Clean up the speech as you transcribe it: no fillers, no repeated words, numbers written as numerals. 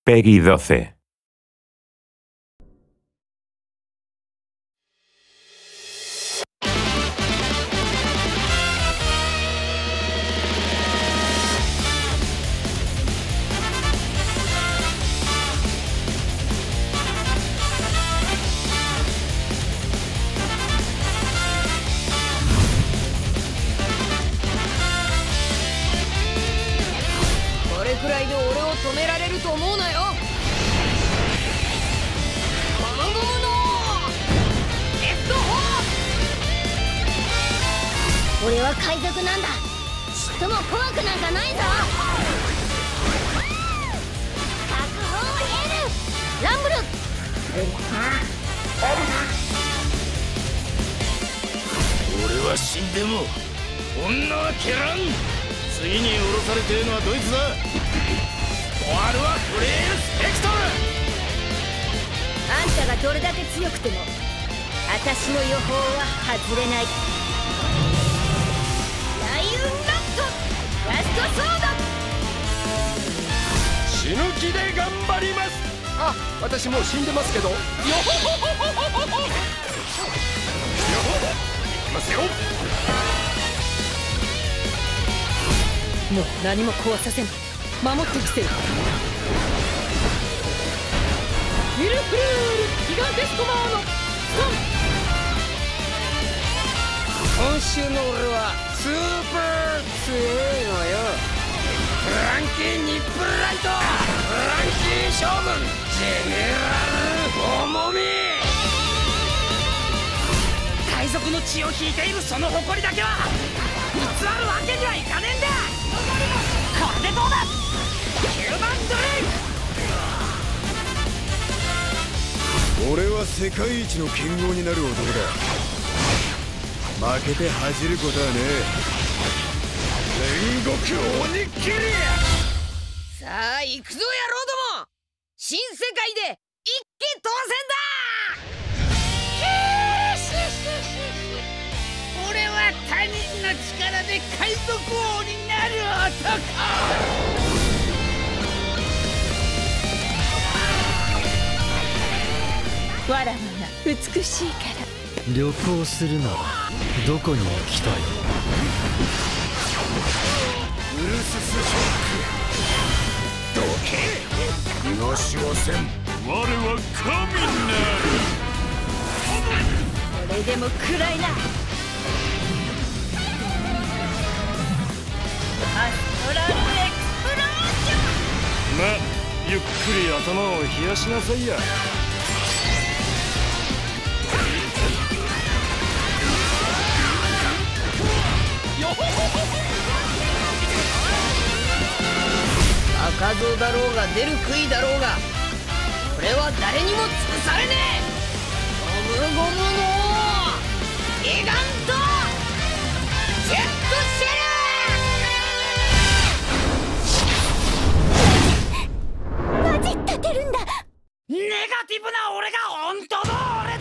Peggy 12. これくらいで俺を止められると思うなよ。ゴムゴムのヘッドホー。俺は海賊なんだ。ちっとも怖くなんかないぞ。確保 L ランブル。 俺は死んでも女は蹴らん。次に降ろされてるのはドイツだ。終わるはフレールスペクトル。 あんたがどれだけ強くても私の予報は外れない。ライウンラットラストソード。 死ぬ気で頑張ります。あ、私もう死んでますけど。よほほほほほほほ。よほほ。いきますよ。 もう何も壊させない。守ってみせる。ミルフルールギガンテスコマーの今週の俺はスーパー強いのよ。フランキー・ニップライト、フランキー将軍、ジェネラル・重み。 海賊の血を引いているその誇りだけは偽るわけにはいかねえんだ。これでどうだ。ヒューマンドレイク。 俺は世界一の剣豪になる男だ。負けて恥じることはね煉獄鬼切り。 さあ行くぞ野郎ども。新世界で一騎当選だ。 俺は他人の力で海賊王になる男。 わらわが美しいから。 旅行するならどこに行きたい？ ウルススショック。どけ。東をせん。我は神なる。 これでも暗いな。アストラルエクスプロージョン。 ま、ゆっくり頭を冷やしなさいや。 赤像だろうが出る杭だろうが俺は誰にも潰されねえ。ゴムゴムのギガントジェットシェル。マジ立てるんだ。 ネガティブな俺が本当の俺。